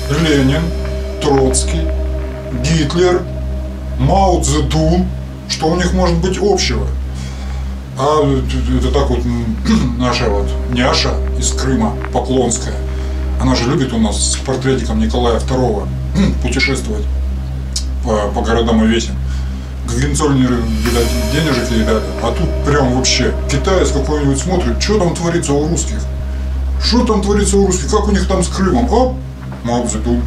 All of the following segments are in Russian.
Ленин, Троцкий, Гитлер, Мао Цзэдун. Что у них может быть общего? А это так вот наша вот няша из Крыма, Поклонская. Она же любит у нас с портретиком Николая II путешествовать по городам и весям. Гагенцоллеры, видать, денежек ей дали. А тут прям вообще китаец какой-нибудь смотрит, что там творится у русских. Что там творится у русских, как у них там с Крымом. Оп, Мао Цзэдун,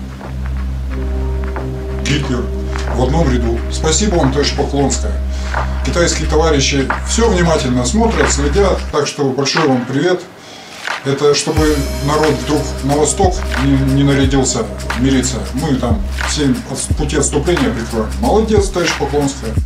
Гитлер в одном ряду. Спасибо вам, товарищ Поклонская. Китайские товарищи все внимательно смотрят, следят, так что большой вам привет. Это чтобы народ вдруг на восток не нарядился мириться. Мы там всем пути отступления прикроем. Молодец, товарищ Поклонская.